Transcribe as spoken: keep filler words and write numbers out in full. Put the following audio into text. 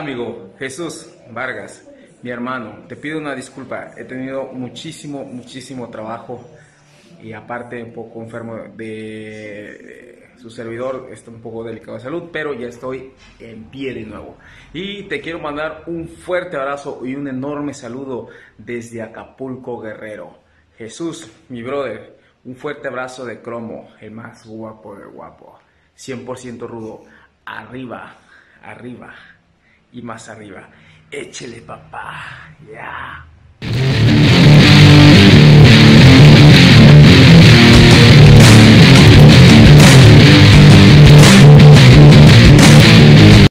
amigo? Jesús Vargas, mi hermano, te pido una disculpa, he tenido muchísimo, muchísimo trabajo y aparte un poco enfermo de su servidor, está un poco delicado de salud, pero ya estoy en pie de nuevo. Y te quiero mandar un fuerte abrazo y un enorme saludo desde Acapulco, Guerrero. Jesús, mi brother, un fuerte abrazo de cromo, el más guapo de guapo, cien por ciento rudo, arriba, arriba y más arriba. Échele, papá, ya. Yeah.